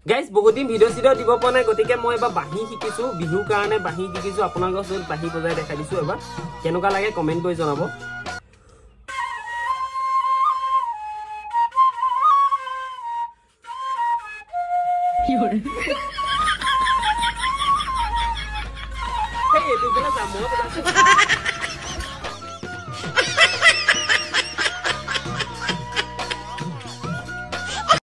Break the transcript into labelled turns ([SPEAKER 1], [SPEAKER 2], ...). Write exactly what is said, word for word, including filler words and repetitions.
[SPEAKER 1] Guys বহুত দিন video চিডিও দিব পৰা নাই গতিকে মই এবাৰ বাঁহী শিকিছো বিহুৰ কাৰণে বাঁহী শিকিছো আপোনালোকৰ ওচৰত বাঁহী বজাই দেখাই দিছো এবাৰ কেনেকুৱা লাগে কমেন্ট কৰি জনাব Hey, itu jelas amor.